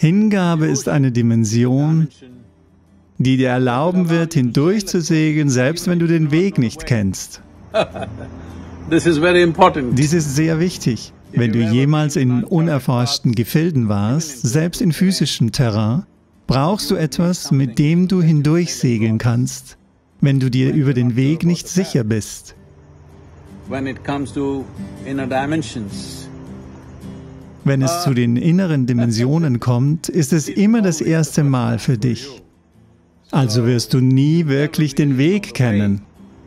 Hingabe ist eine Dimension, die dir erlauben wird, hindurchzusegeln, selbst wenn du den Weg nicht kennst. Dies ist sehr wichtig. Wenn du jemals in unerforschten Gefilden warst, selbst in physischem Terrain, brauchst du etwas, mit dem du hindurchsegeln kannst, wenn du dir über den Weg nicht sicher bist. Wenn es zu den inneren Dimensionen kommt, ist es immer das erste Mal für dich. Also wirst du nie wirklich den Weg kennen.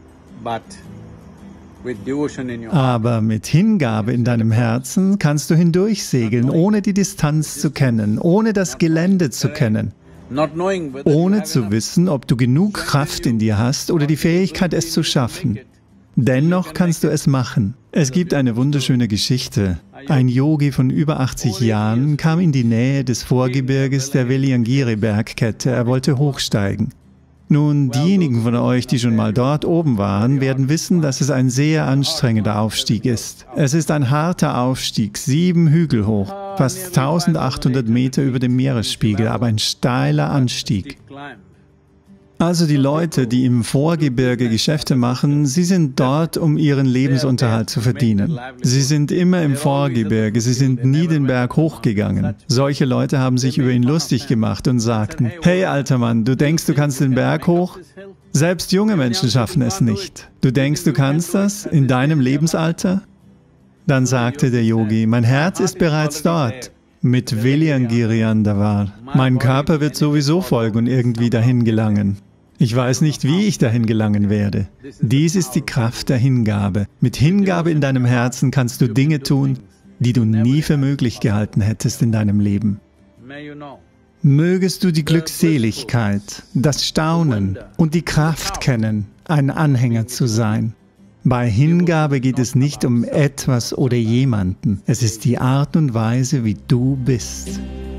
Aber mit Hingabe in deinem Herzen kannst du hindurchsegeln, ohne die Distanz zu kennen, ohne das Gelände zu kennen, ohne zu wissen, ob du genug Kraft in dir hast oder die Fähigkeit, es zu schaffen. Dennoch kannst du es machen. Es gibt eine wunderschöne Geschichte. Ein Yogi von über 80 Jahren kam in die Nähe des Vorgebirges der Veliangiri-Bergkette. Er wollte hochsteigen. Nun, diejenigen von euch, die schon mal dort oben waren, werden wissen, dass es ein sehr anstrengender Aufstieg ist. Es ist ein harter Aufstieg, 7 Hügel hoch, fast 1800 Meter über dem Meeresspiegel, aber ein steiler Anstieg. Also die Leute, die im Vorgebirge Geschäfte machen, sie sind dort, um ihren Lebensunterhalt zu verdienen. Sie sind immer im Vorgebirge, sie sind nie den Berg hochgegangen. Solche Leute haben sich über ihn lustig gemacht und sagten, hey alter Mann, du denkst, du kannst den Berg hoch? Selbst junge Menschen schaffen es nicht. Du denkst, du kannst das in deinem Lebensalter? Dann sagte der Yogi, mein Herz ist bereits dort. Mit Veliangiri-Andavar. Mein Körper wird sowieso folgen und irgendwie dahin gelangen. Ich weiß nicht, wie ich dahin gelangen werde. Dies ist die Kraft der Hingabe. Mit Hingabe in deinem Herzen kannst du Dinge tun, die du nie für möglich gehalten hättest in deinem Leben. Mögest du die Glückseligkeit, das Staunen und die Kraft kennen, ein Anhänger zu sein. Bei Hingabe geht es nicht um etwas oder jemanden. Es ist die Art und Weise, wie du bist.